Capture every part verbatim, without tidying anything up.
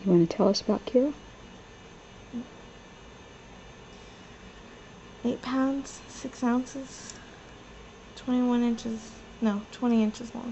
You want to tell us about Kira? Eight pounds, six ounces, twenty-one inches, no, twenty inches long.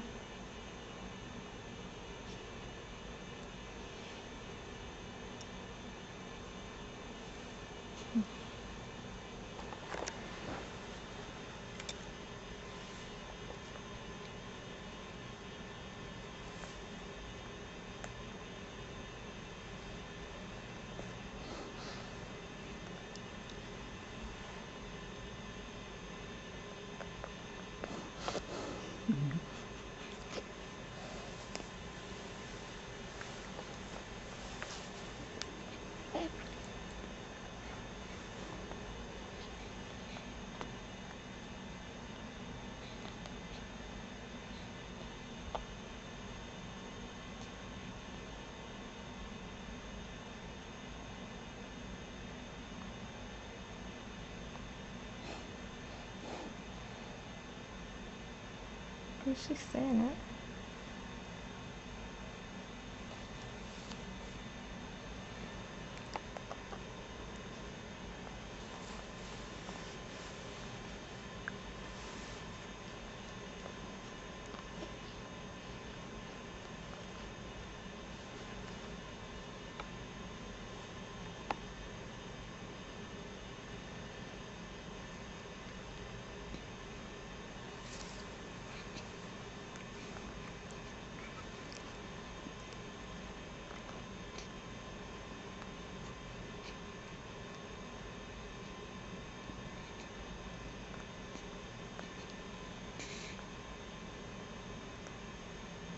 Where's she saying it?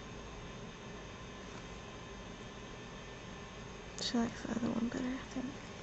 She likes the other one better, I think.